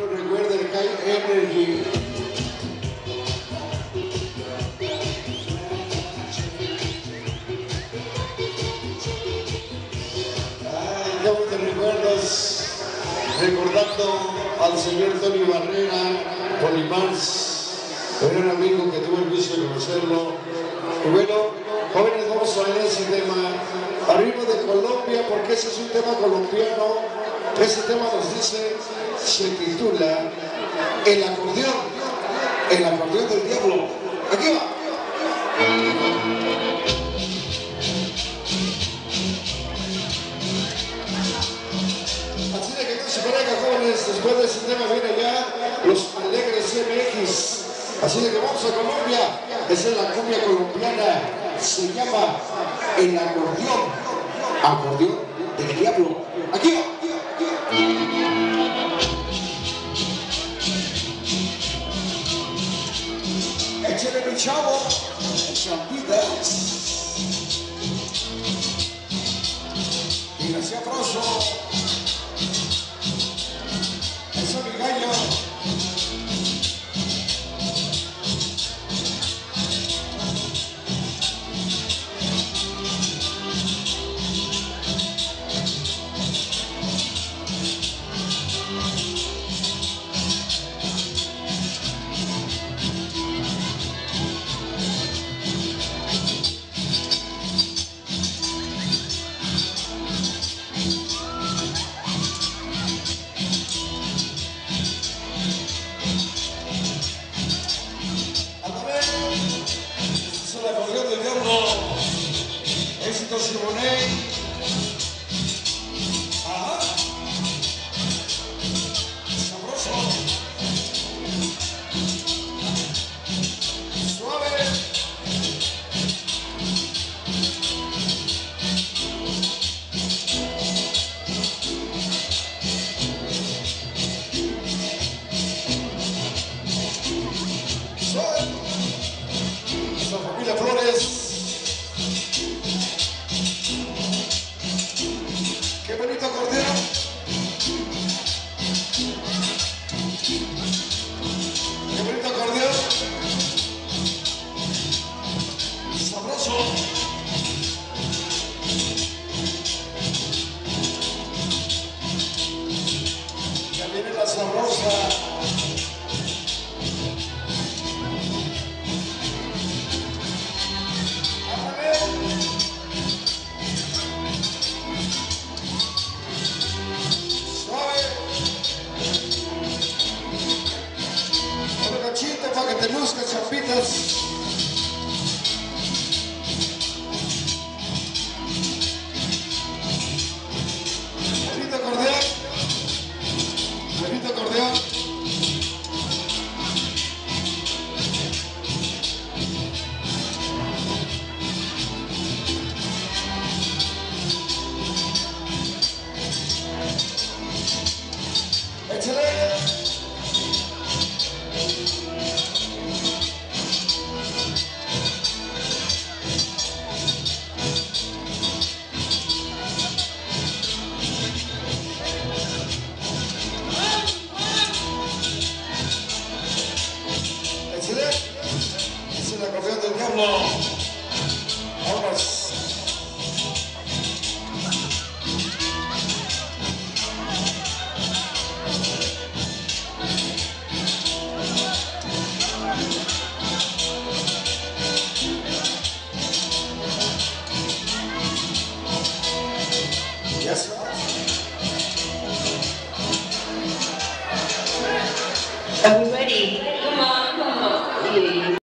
Pero recuerden que hay energy. Ay, qué buenos recuerdos. Recordando al señor Tony Barrera, Tony Mars, un gran amigo que tuve el gusto de conocerlo. Y bueno, jóvenes, vamos a ver ese tema. Arriba de Colombia, porque ese es un tema colombiano. Ese tema nos dice, se titula El acordeón del diablo. Aquí va. Así de que no se parezca, jóvenes, después de ese tema viene ya los Alegres MX. Así de que vamos a Colombia. Esa es la cumbia colombiana. Se llama El acordeón del diablo. Aquí va. Échale mi chavo, champitas. Y gracias Froso. Eso mi gallo. El acordeón del diablo, éxito Simonet. Ajá. Sabroso. Suave. Suave. La familia Flores. Qué bonito acordeón. Qué bonito acordeón. Sabroso. Ya viene la sabrosa. Para que te luzcas, chapitas. Bonito acordeón. Bonito acordeón. Excelente. Es el acordeón del diablo. Vamos. Ya está. Are we ready? Come on, come on.